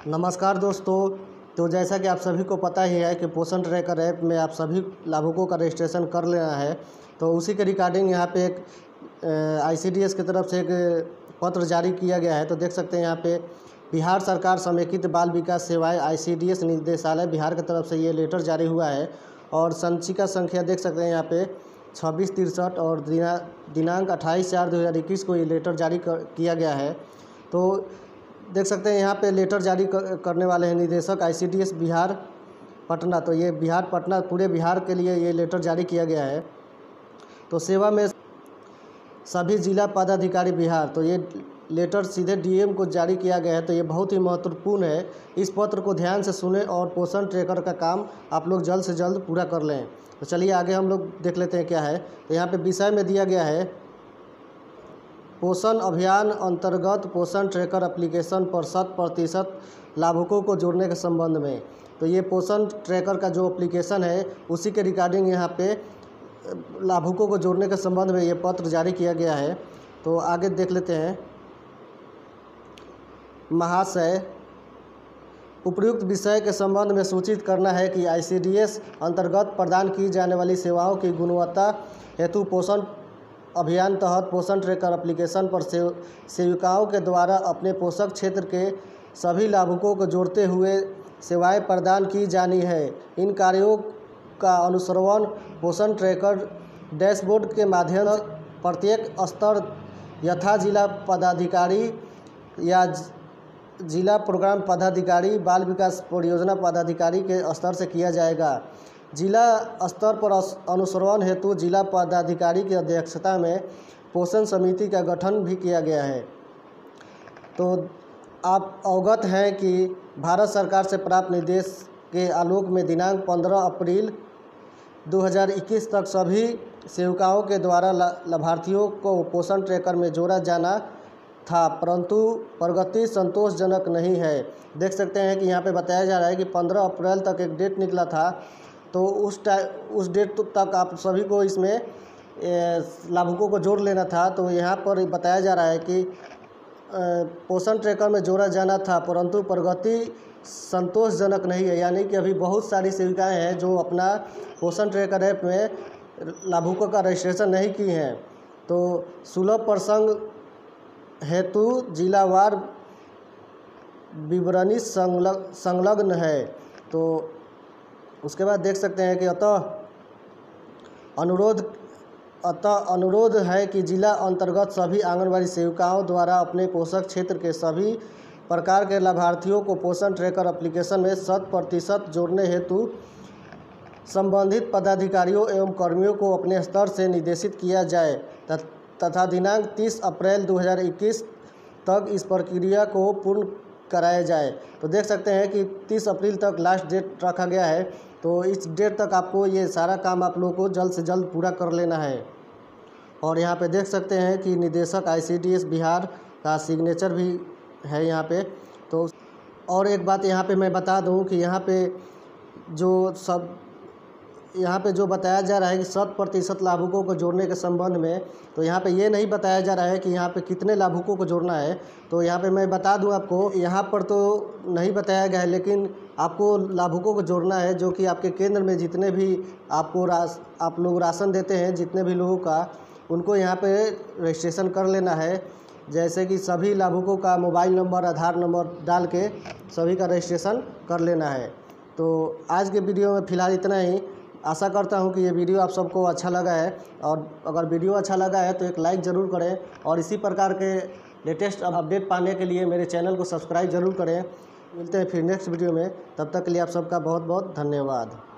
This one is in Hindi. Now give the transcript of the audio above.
नमस्कार दोस्तों। तो जैसा कि आप सभी को पता ही है कि पोषण ट्रैकर ऐप में आप सभी लाभुकों का रजिस्ट्रेशन कर लेना है। तो उसी के रिगार्डिंग यहाँ पे एक ICDS की तरफ से एक पत्र जारी किया गया है। तो देख सकते हैं यहाँ पे बिहार सरकार समेकित बाल विकास सेवाएं ICDS निदेशालय बिहार की तरफ से ये लेटर जारी हुआ है। और संचिका संख्या देख सकते हैं यहाँ पे 2663 और दिनांक 28/4/2021 को ये लेटर जारी किया गया है। तो देख सकते हैं यहाँ पे लेटर जारी करने वाले हैं निदेशक ICDS बिहार पटना। तो ये बिहार पटना पूरे बिहार के लिए ये लेटर जारी किया गया है। तो सेवा में सभी जिला पदाधिकारी बिहार, तो ये लेटर सीधे DM को जारी किया गया है। तो ये बहुत ही महत्वपूर्ण है। इस पत्र को ध्यान से सुने और पोषण ट्रैकर का काम आप लोग जल्द से जल्द पूरा कर लें। तो चलिए आगे हम लोग देख लेते हैं क्या है। तो यहाँ पे विषय में दिया गया है पोषण अभियान अंतर्गत पोषण ट्रैकर एप्लीकेशन पर 100% लाभुकों को जोड़ने के संबंध में। तो ये पोषण ट्रैकर का जो एप्लीकेशन है उसी के रिगार्डिंग यहाँ पे लाभुकों को जोड़ने के संबंध में ये पत्र जारी किया गया है। तो आगे देख लेते हैं। महाशय, उपयुक्त विषय के संबंध में सूचित करना है कि ICDS अंतर्गत प्रदान की जाने वाली सेवाओं की गुणवत्ता हेतु पोषण अभियान तहत पोषण ट्रैकर एप्लीकेशन पर सेविकाओं के द्वारा अपने पोषक क्षेत्र के सभी लाभुकों को जोड़ते हुए सेवाएं प्रदान की जानी है। इन कार्यों का अनुश्रवण पोषण ट्रैकर डैशबोर्ड के माध्यम से प्रत्येक स्तर यथा जिला पदाधिकारी या जिला प्रोग्राम पदाधिकारी, बाल विकास परियोजना पदाधिकारी के स्तर से किया जाएगा। जिला स्तर पर अनुश्रवण हेतु जिला पदाधिकारी की अध्यक्षता में पोषण समिति का गठन भी किया गया है। तो आप अवगत हैं कि भारत सरकार से प्राप्त निर्देश के आलोक में दिनांक 15 अप्रैल 2021 तक सभी सेविकाओं के द्वारा लाभार्थियों को पोषण ट्रैकर में जोड़ा जाना था, परंतु प्रगति संतोषजनक नहीं है। देख सकते हैं कि यहाँ पे बताया जा रहा है कि 15 अप्रैल तक एक डेट निकला था। तो उस डेट तक आप सभी को इसमें लाभुकों को जोड़ लेना था। तो यहाँ पर बताया जा रहा है कि पोषण ट्रैकर में जोड़ा जाना था, परंतु प्रगति संतोषजनक नहीं है। यानी कि अभी बहुत सारी सेविकाएं हैं जो अपना पोषण ट्रैकर ऐप में लाभुकों का रजिस्ट्रेशन नहीं की हैं। तो सुलभ प्रसंग हेतु जिलावार विवरणी संलग्न है। तो उसके बाद देख सकते हैं कि अनुरोध है कि जिला अंतर्गत सभी आंगनबाड़ी सेविकाओं द्वारा अपने पोषक क्षेत्र के सभी प्रकार के लाभार्थियों को पोषण ट्रैकर एप्लीकेशन में 100% जोड़ने हेतु संबंधित पदाधिकारियों एवं कर्मियों को अपने स्तर से निर्देशित किया जाए तथा दिनांक 30 अप्रैल 2021 तक इस प्रक्रिया को पूर्ण कराया जाए। तो देख सकते हैं कि 30 अप्रैल तक लास्ट डेट रखा गया है। तो इस डेट तक आपको ये सारा काम आप लोगों को जल्द से जल्द पूरा कर लेना है। और यहाँ पे देख सकते हैं कि निदेशक ICDS बिहार का सिग्नेचर भी है यहाँ पे। तो और एक बात यहाँ पे मैं बता दूँ कि यहाँ पे जो बताया जा रहा है कि 100% लाभुकों को जोड़ने के संबंध में, तो यहाँ पे ये नहीं बताया जा रहा है कि यहाँ पे कितने लाभुकों को जोड़ना है। तो यहाँ पे मैं बता दूँ आपको, यहाँ पर तो नहीं बताया गया है, लेकिन आपको लाभुकों को जोड़ना है जो कि आपके केंद्र में जितने भी आप लोग राशन देते हैं, जितने भी लोगों का, उनको यहाँ पे रजिस्ट्रेशन कर लेना है। जैसे कि सभी लाभुकों का मोबाइल नंबर, आधार नंबर डाल के सभी का रजिस्ट्रेशन कर लेना है। तो आज के वीडियो में फ़िलहाल इतना ही। आशा करता हूं कि ये वीडियो आप सबको अच्छा लगा है। और अगर वीडियो अच्छा लगा है तो एक लाइक ज़रूर करें और इसी प्रकार के लेटेस्ट अपडेट पाने के लिए मेरे चैनल को सब्सक्राइब ज़रूर करें। मिलते हैं फिर नेक्स्ट वीडियो में। तब तक के लिए आप सबका बहुत बहुत धन्यवाद।